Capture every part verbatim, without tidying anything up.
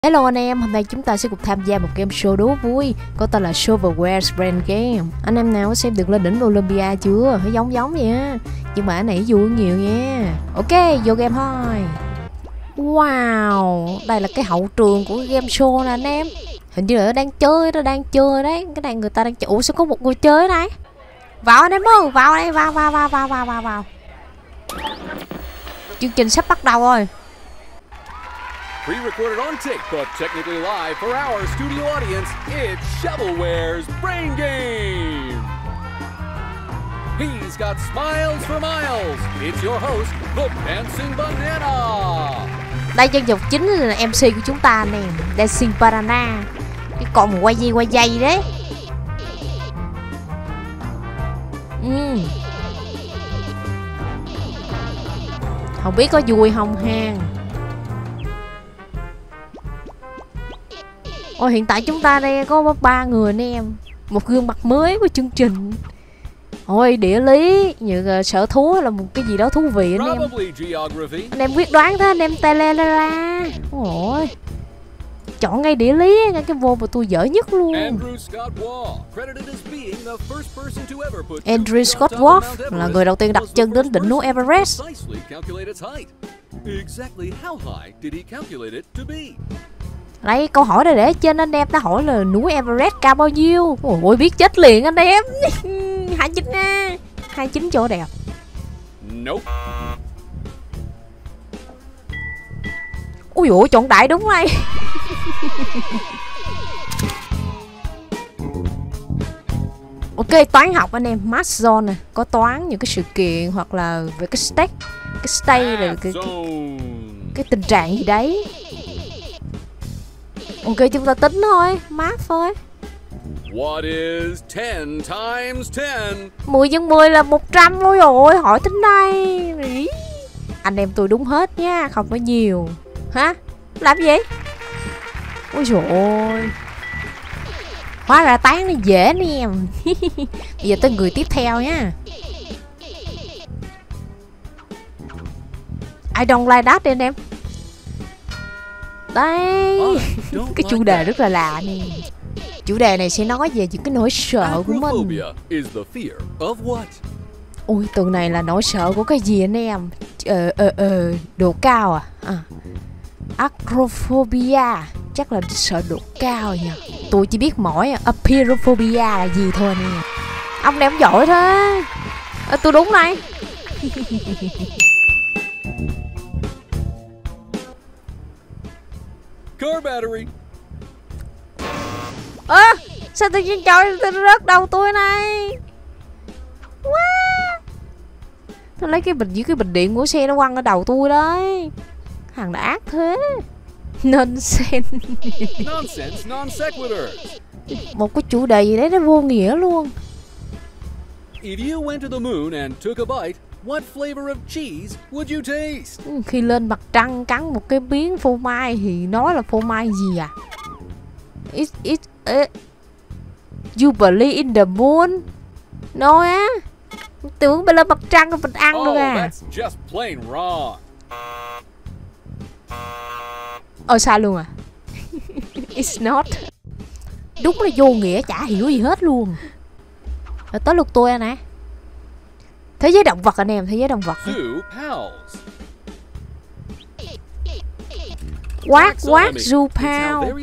Hello anh em, hôm nay chúng ta sẽ cùng tham gia một game show đố vui có tên là Shovelware's Brain Game. Anh em nào có xem được lên đỉnh Olympia chưa? Nó giống giống vậy á, nhưng mà cái này vui nhiều nha. Ok, vô game thôi. Wow, đây là cái hậu trường của game show nè anh em. Hình như là nó đang chơi, nó đang chơi đấy. Cái này người ta đang chơi. Ủa sao có một người chơi này? Vào anh em ơi, vào đây, vào vào vào vào vào vào vào. Chương trình sắp bắt đầu rồi. Pre-recorded on tape, but technically live for our studio audience, it's Shovelware's Brain Game! He's got smiles for miles. It's your host, the Dancing Banana! Đây nhân vật chính là em xê của chúng ta nè, Dancing Banana. Cái con mà quay dây quay dây đấy. uhm. Không biết có vui không ha. Ôi hiện tại chúng ta đây có ba người anh em, một gương mặt mới của chương trình. Ôi địa lý, như sở thú là một cái gì đó thú vị anh em. Anh em quyết đoán thế anh em Telera. Ôi chọn ngay địa lý, ngay cái vô mà tôi dở nhất luôn. Andrew Scott Wolf là người đầu tiên đặt chân đến đỉnh núi Everest. Đây câu hỏi này để trên anh em ta hỏi là núi Everest cao bao nhiêu. Ôi biết chết liền anh em. hai chín nha, hai chín chỗ đẹp. Nope. Ui dồi chọn đại đúng rồi. Ok toán học anh em, Math Zone nè, có toán những cái sự kiện hoặc là về cái state, cái state là cái, cái, cái tình trạng gì đấy. Ok chúng ta tính thôi, math thôi. What is ten times ten? mười nhân mười là một trăm. Ôi rồi hỏi tính đây. Ý. Anh em tôi đúng hết nha, không có nhiều. Hả? Làm gì? Ôi trời ơi. Hóa ra tán nó dễ nè em. Bây giờ tới người tiếp theo nha. I don't like that đi anh em. Đây. Cái chủ đề rất là lạ nè. Chủ đề này sẽ nói về những cái nỗi sợ của mình. Ui từ này là nỗi sợ của cái gì anh em? Ờ ờ ờ độ cao à, à. Acrophobia chắc là sợ độ cao nha. Tôi chỉ biết mỗi apeirophobia là gì thôi nè. Ông này ông giỏi thế. À, tôi đúng này. Car battery. Ơ à, sao tự nhiên trời rớt đầu tôi này. Wow. Tôi lấy cái bình dưới cái bình điện của xe nó quăng ở đầu tôi đấy. Thằng đã ác thế. Nonsense. Nonsense, non sequitur. Một cái chủ đề gì đấy nó vô nghĩa luôn. If you went to the moon and took a bite, what flavor of cheese would you taste? Khi lên mặt trăng cắn một cái miếng phô mai thì nói là phô mai gì à? It, it, uh, you believe in the moon? No á. Tưởng bên lên mặt trăng mình ăn oh, luôn à. That's just plain wrong. Ờ sai luôn à. It's not. Đúng là vô nghĩa chả hiểu gì hết luôn. Rồi tới lượt tôi nè. Thế giới động vật anh em, thế giới động vật. Quack quack zoo pal.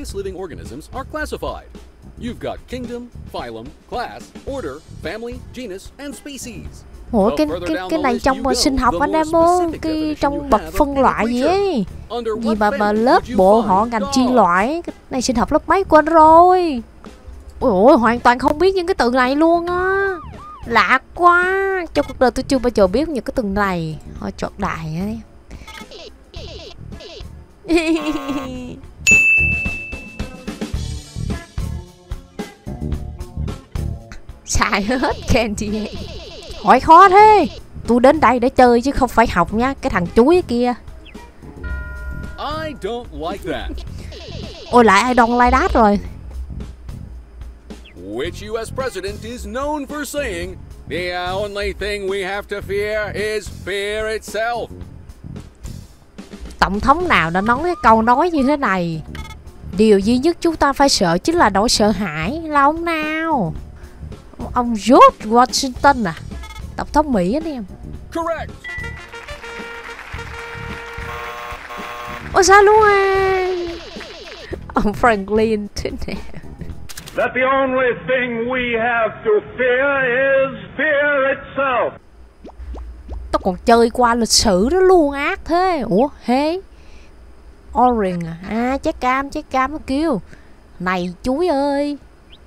You've got kingdom, phylum, class, order, family, genus and species. Ủa cái cái cái này trong sinh học anh em ơi, cái trong bậc phân loại gì ấy. Gì mà mà lớp bộ họ ngành chuyên loại, cái này sinh học lớp mấy quên rồi. Ôi hoàn toàn không biết những cái từ này luôn á. Lạ quá. Trong cuộc đời tôi chưa bao giờ biết những cái từ này. Thôi chọn đại ấy. Xài hết candy. Hỏi khó thế. Tôi đến đây để chơi chứ không phải học nha. Cái thằng chuối kia. I don't like that. Ôi lại ai don't like that rồi. Which U S president is known for saying the only thing we have to fear is fear itself? Tổng thống nào đã nói cái câu nói như thế này? Điều duy nhất chúng ta phải sợ chính là nỗi sợ hãi. Là ông nào? Ông George Washington à? Tổng thống Mỹ anh em. Correct. Ôi sao luôn à? Ông Franklin thế nè. That the only thing we have to fear is fear itself. Tao còn chơi qua lịch sử đó luôn, ác thế. Ủa hế Orange à? À trái cam, trái cam nó kêu. Này chuối ơi,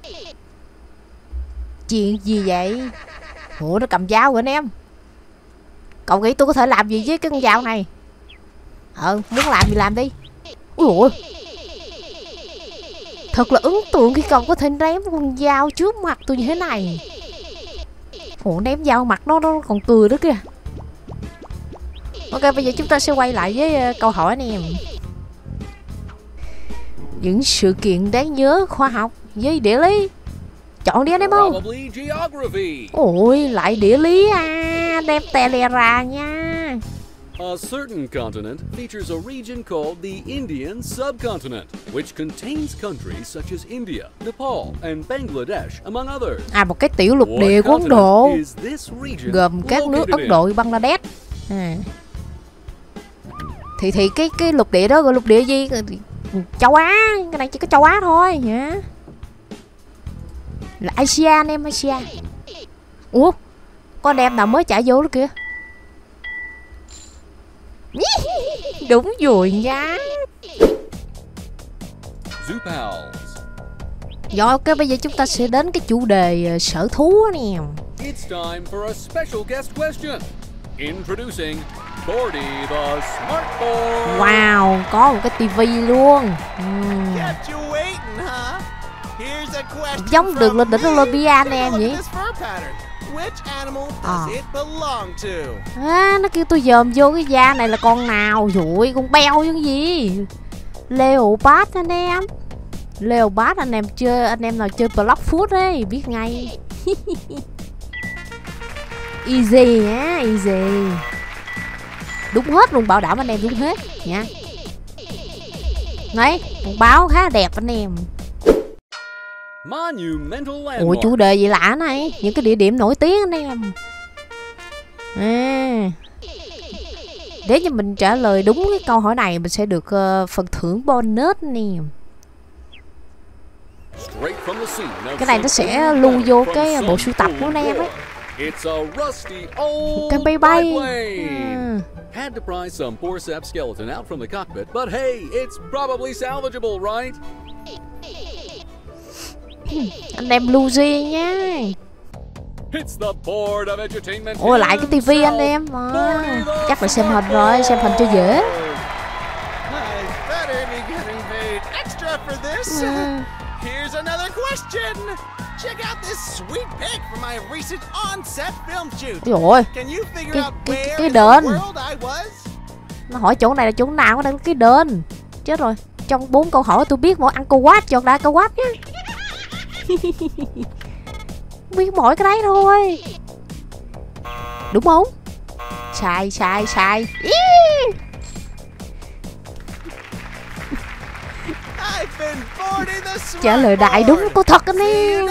chuyện gì vậy? Ủa nó cầm dao rồi anh em. Cậu nghĩ tôi có thể làm gì với cái con dao này? Ờ muốn làm gì làm đi. Ui ủa, thật là ấn tượng khi cậu có thể ném con dao trước mặt tôi như thế này. Ủa ném dao mặt nó nó còn cười đó kìa. Ok bây giờ chúng ta sẽ quay lại với uh, câu hỏi anh em. Những sự kiện đáng nhớ khoa học với địa lý. Chọn đi anh em không? Ôi lại địa lý à. Đem tè lè ra nha. A certain continent features a region called the Indian subcontinent, which contains countries such as India, Nepal, and Bangladesh, among others. À một cái tiểu lục địa của Ấn Độ, gồm các nước Ấn Độ và Bangladesh. À. Thì thì cái cái lục địa đó gọi lục địa gì? Châu Á, cái này chỉ có châu Á thôi nhá. Là Asia em, Asia. Ủa, con em nào mới chạy vô đó kìa. Đúng rồi nha. Rồi ok bây giờ chúng ta sẽ đến cái chủ đề uh, sở thú nè. It's time for a special guest question. Introducing Bordy the Smartboard. Wow, có một cái tivi luôn. uhm. Giống được lên đỉnh Olympia nè em nhỉ. À. À, nó kêu tôi dòm vô cái da này là con nào. Dụi con beo chứ gì. Leopard anh em. Leopard anh em chơi, anh em nào chơi Blockfoot ấy biết ngay. Easy á, easy. Đúng hết luôn, bảo đảm anh em đúng hết nha. Đấy, một báo khá đẹp anh em. Ủa chủ đề gì lạ này. Những cái địa điểm nổi tiếng anh em. À, nếu như mình trả lời đúng cái câu hỏi này, mình sẽ được uh, phần thưởng bonus nè. Cái này nó sẽ lưu vô cái bộ sưu tập của anh em ấy. Cái bay bay. À. Had to pry some forceps skeleton out from the cockpit, but hey, it's probably salvageable, right? Anh em Luigi nha. It's the board of entertainment. Ôi lại cái tivi anh em. À, chắc là xem hình rồi, xem hình cho dễ. À. Here's another question. Check out this sweet pic from my recent on-set film shoot. Rồi. Can you figure cái, out cái, where cái in đền. the world I was? Nó hỏi chỗ này là chỗ nào, có đây cái đền. Chết rồi. Trong bốn câu hỏi tôi biết mỗi Uncle Wat, chọn đại Uncle Wat nhá. Biết mỗi cái đấy thôi. Đúng không? Sai sai sai. Trả lời đại đúng có thật anh em.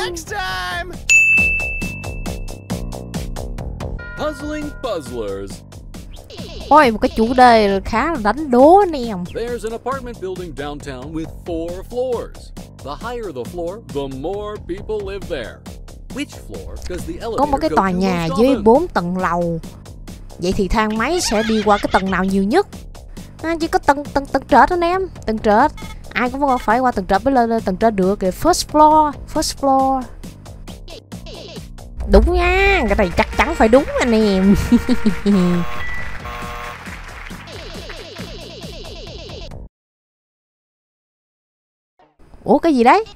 Puzzling Puzzlers. Ôi một cái chủ đề khá là đánh đố anh em. There's an apartment building downtown with four floors. The higher the floor, the more people live there. Which floor does the elevator Có một cái tòa nhà với bốn tầng lầu. Vậy thì thang máy sẽ đi qua cái tầng nào nhiều nhất? À, chỉ có tầng tầng tầng trệt anh em, tầng trệt. Ai cũng phải qua tầng trệt mới lên, lên tầng trệt được. Kìa, first floor, first floor. Đúng nha, cái này chắc chắn phải đúng anh em. Ủa cái gì đấy?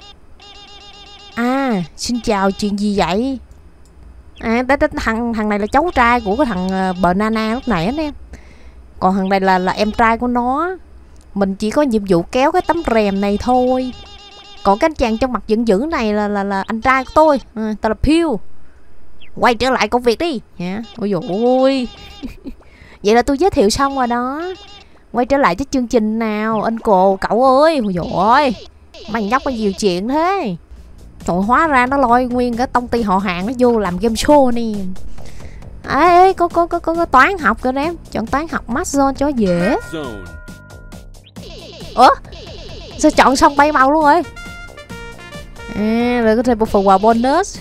À, xin chào, chuyện gì vậy? À, thằng thằng này là cháu trai của cái thằng uh, Banana lúc nãy anh em. Còn thằng này là là em trai của nó. Mình chỉ có nhiệm vụ kéo cái tấm rèm này thôi. Còn cái anh chàng trong mặt giận dữ này là là là anh trai của tôi. À, tao là Pew. Quay trở lại công việc đi. Hả? Ôi dồi ôi. Vậy là tôi giới thiệu xong rồi đó. Quay trở lại với chương trình nào. Anh cồ cậu ơi. Ôi dồi ôi, mày nhóc bao nhiêu chuyện thế. Trời, hóa ra nó lôi nguyên cái công ty họ hàng nó vô làm game show nè. Ê, ê có, có, có, có, có toán học kìa em. Chọn toán học Math Zone cho dễ. Ủa, sao chọn xong bay màu luôn rồi. À, rồi có thêm một phần quà bonus.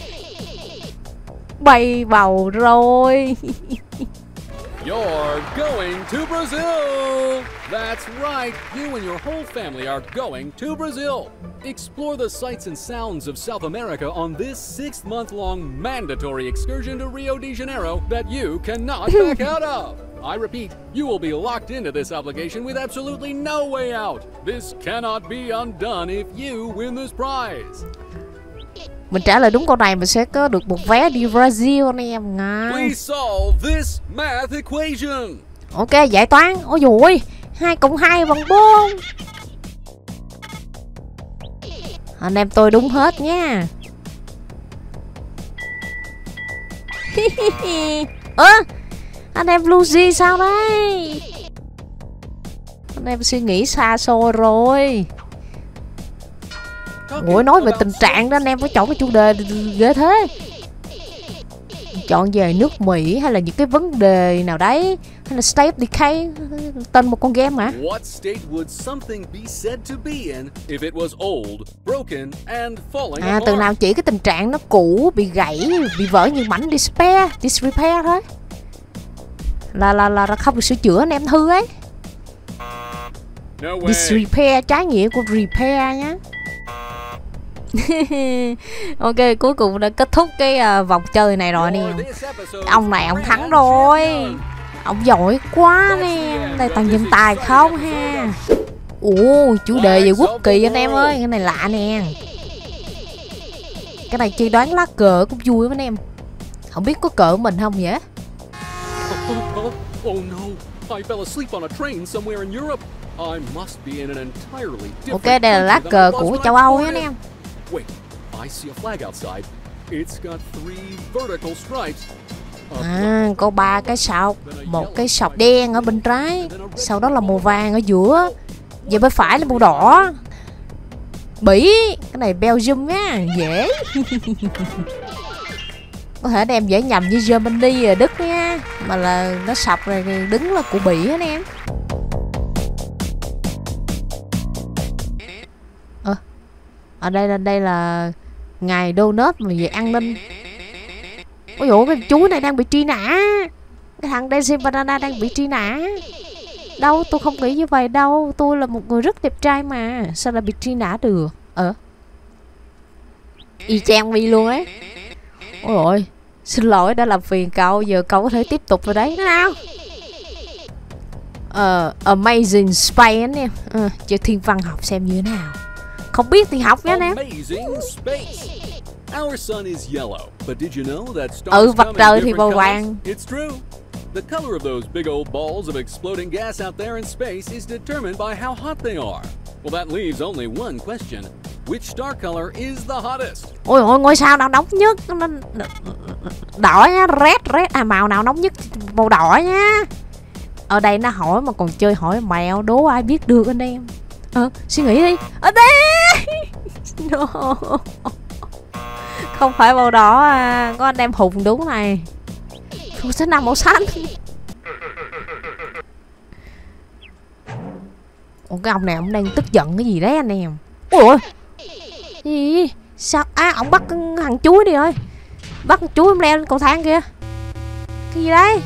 Bay màu rồi. You're going to Brazil! That's right, you and your whole family are going to Brazil. Explore the sights and sounds of South America on this six-month-long mandatory excursion to Rio de Janeiro that you cannot back out of. I repeat, you will be locked into this obligation with absolutely no way out. This cannot be undone if you win this prize. Mình trả lời đúng câu này mình sẽ có được một vé đi Brazil anh em. Ngon. Please solve this math equation. Ok, giải toán. Ôi dồi ôi, hai cộng hai bằng bốn. Anh em tôi đúng hết nha. Ơ, à, anh em Lucy sao đây? Anh em suy nghĩ xa xôi rồi. Ủa, nói về tình trạng đó anh em có chọn cái chủ đề ghê thế. Chọn về nước Mỹ hay là những cái vấn đề nào đấy, hay là State of Decay, tên một con game hả? What state would something be said to be in if it was old, broken and falling À, từ nào chỉ cái tình trạng nó cũ, bị gãy, bị vỡ như mảnh disrepair, disrepair thôi. Là là là không được sửa chữa anh em hư ấy. No way. Disrepair trái nghĩa của repair nhá. Ok, cuối cùng đã kết thúc cái uh, vòng chơi này rồi nè. Ông này ông thắng rồi. Ông giỏi quá nè. Đây toàn nhân tài không ha. Ồ, chủ đề về quốc kỳ anh em ơi. Cái này lạ nè. Cái này chơi đoán lá cờ cũng vui lắm anh em. Không biết có cờ của mình không vậy? Oh no, I fell asleep on a train somewhere in Europe. I must be in an entirely different. Ok, đây là lá cờ của châu Âu nhé anh em. Wait, I see a flag outside. It's got three vertical stripes. À, có ba cái sọc, một cái sọc đen ở bên trái, sau đó là màu vàng ở giữa, về bên phải là màu đỏ. Bỉ, cái này Belgium nhá, dễ. Có thể đem dễ nhầm như Germany ở Đức nha, mà là nó sọc rồi đứng là của Bỉ anh em. Ờ, ở đây là đây là ngày donut mà về an ninh. Ôi dồi, cái chú này đang bị truy nã. Cái thằng Daisy Banana đang bị truy nã. Đâu, tôi không nghĩ như vậy đâu. Tôi là một người rất đẹp trai mà. Sao lại bị truy nã được? Ờ y chang mi luôn ấy. Ôi ôi, xin lỗi đã làm phiền cậu. Giờ cậu có thể tiếp tục vào đấy nào. Ờ, Amazing Space anh em. Ờ, chơi thiên văn học xem như thế nào. Không biết thì học nhé anh em. Our sun is yellow, but did you know that stars Ừ, mặt come trời in thì different màu colors? vàng. It's true. The color of those big old balls of exploding gas out there in space is determined by how hot they are. Well, that leaves only one question. Which star color is the hottest? Ôi ôi, ngôi sao nào nóng nhất? Đỏ nha, red, red. À, màu nào nóng nhất? Màu đỏ nha. Ở đây nó hỏi mà còn chơi hỏi mèo, đố ai biết được anh em. Ờ, suy nghĩ đi. Ở đây. No. Không phải màu đỏ à. Có anh em Hùng đúng này. Tôi sẽ nằm màu xanh. Ủa, cái ông này ông đang tức giận cái gì đấy anh em. Ủa, gì sao? À, ông bắt thằng chuối đi rồi. Bắt thằng chuối ông leo lên cầu thang kìa. Cái gì đấy?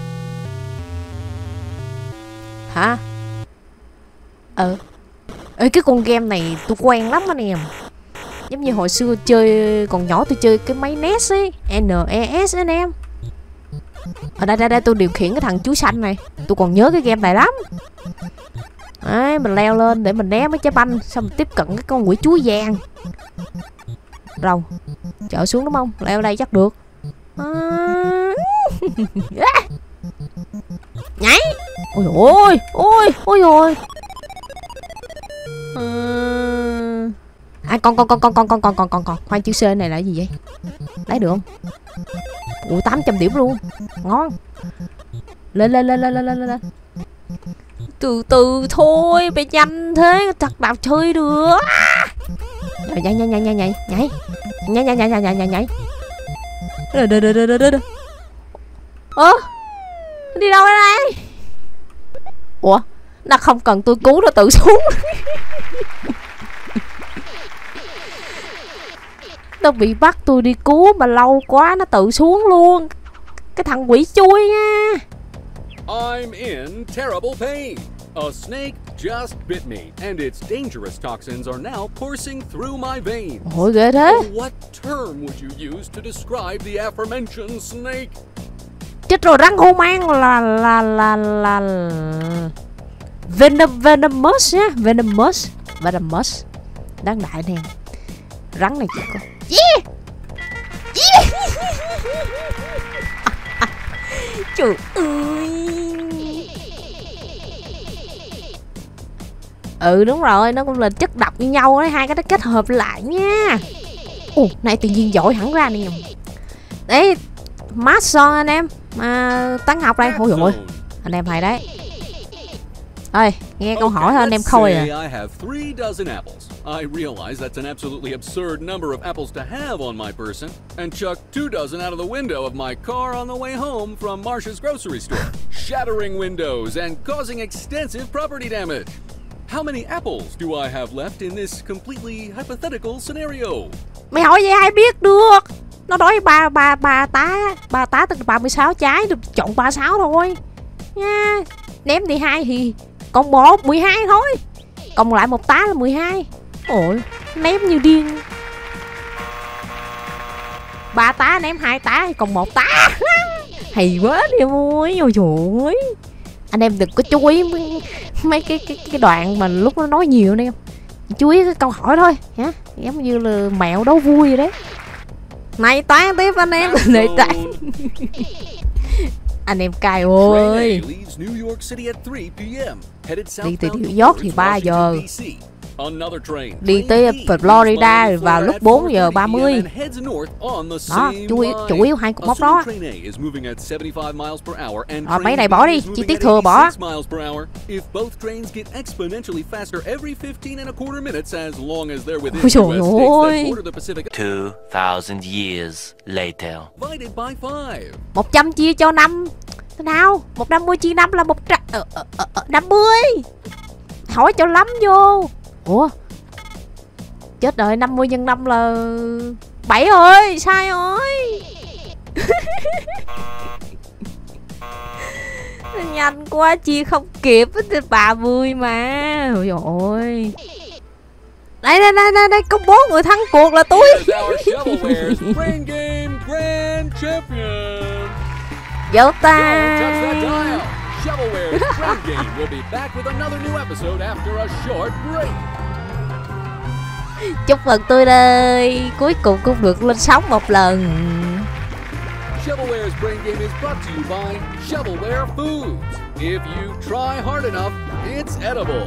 Hả? Ừ. Ê, cái con game này tôi quen lắm anh em. Giống như hồi xưa chơi còn nhỏ tôi chơi cái máy nét ấy, en e ét anh em. Ở đây đây đây tôi điều khiển cái thằng chú xanh này. Tôi còn nhớ cái game này lắm. Đấy, mình leo lên để mình né mấy trái banh, xong mình tiếp cận cái con quỷ chúa vàng. Rồi, chở xuống đúng không? Leo đây chắc được. À... Nhảy. Ôi ôi, ôi, ôi ôi. À... À, con con con con con con con con con con khoan, chữ C này là gì vậy? Lấy được không? Ủa, tám trăm điểm luôn. Ngon. Lên lên lên lên lên lên lên. Từ từ thôi, mày nhanh thế, thật nào chơi được. Nhảy nhảy nhảy nhảy nhảy nhảy nhảy nhảy nhảy nhảy nhảy nhảy nhảy. Đờ đờ đờ đờ đờ đờ. Ơ, đi đâu đây? Ủa, nó không cần tôi cứu nó tự xuống. Nó bị bắt tôi đi cứu mà lâu quá nó tự xuống luôn. Cái thằng quỷ chui nha. I'm in terrible pain. A snake just bit me, and its dangerous toxins are now coursing through my veins. Ôi ghê thế. What term would you use to describe the aforementioned snake? Chết rồi, rắn hô mang là là là là Venom venomous nhá, venomous, venomous. Đáng đại nè. Rắn này chỉ có. Yeah! Yeah! Trời ơi. Ừ đúng rồi, nó cũng là chất độc như nhau đấy, hai cái nó kết hợp lại nha. Ồ, này tự nhiên giỏi hẳn ra nè. Đấy, math son anh em. À, toán học đây. Ôi dồi, anh em hay đấy. Ơi, nghe câu hỏi thôi anh em khôi à. I have three dozen apples. I realize that's an absolutely absurd number of apples to have on my person, and chuck two dozen out of the window of my car on the way home from Marsh's grocery store, shattering windows and causing extensive property damage. How many apples do I have left in this completely hypothetical scenario? Mày hỏi vậy ai biết được. Nó nói ba ba ba tá, ba tá tức là ba mươi sáu trái, được chọn ba mươi sáu thôi. Nha. Ném đi hai thì còn một, mười hai thôi. Còn lại một tá là mười hai. Ôi, ném như điên. Ba tá ném hai tá thì còn một tá. Hay quá đi em ơi. Ôi trời ơi. Anh em đừng có chú ý mấy, mấy cái, cái cái đoạn mà lúc nó nói nhiều anh em. Chú ý cái câu hỏi thôi hả? Giống như là mẹo đấu vui vậy đấy. Này toán tiếp anh em. Này toán. Anh em cay ơi. Đi từ New York thì ba giờ. Đi tới Florida vào lúc bốn giờ ba mươi. Đó, chủ yếu, chủ yếu hai cục mốc đó. Rồi mấy này bỏ đi, chi tiết thừa bỏ. Ôi trời ơi. two thousand years later. một trăm chia cho năm. Thế nào? một trăm năm mươi chia năm là một trăm ờ, ờ, ờ, năm mươi. Hỏi cho lắm vô. Ủa? Chết rồi, năm mươi nhân năm là bảy ơi, sai rồi. Nhanh quá, chia không kịp ba mươi mà. Ôi dồi ôi. Đây đây đây đây, đây công bố người thắng cuộc là tôi. Vỗ tay. Shovelware's Brain Game will be back with another new episode after a short break. Chúc mừng tôi đây, cuối cùng cũng được lên sóng một lần. Shovelware's Brain Game is brought to you by Shovelware Foods. If you try hard enough, it's edible.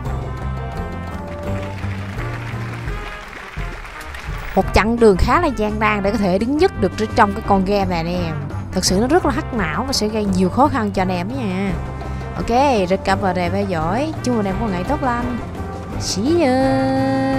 Một chặng đường khá là gian nan để có thể đứng nhất được trong cái con game này nè. Thật sự nó rất là hắc não và sẽ gây nhiều khó khăn cho anh em nha. Ok, rất cảm ơn anh em theo dõi. Chúc anh em có ngày tốt lành. See you.